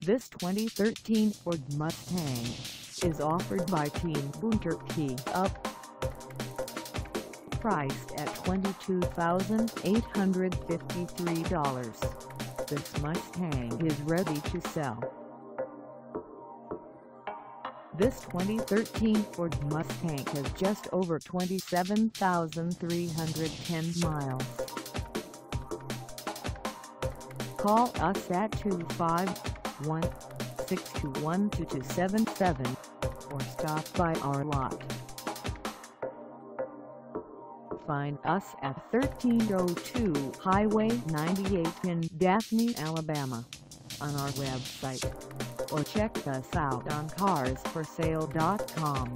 This 2013 Ford Mustang is offered by Team Gunther Kia. Priced at $22,853, this Mustang is ready to sell. This 2013 Ford Mustang has just over 27,310 miles. Call us at 251-621-2277 or stop by our lot. Find us at 1302 Highway 98 in Daphne, Alabama, on our website, or check us out on carsforsale.com.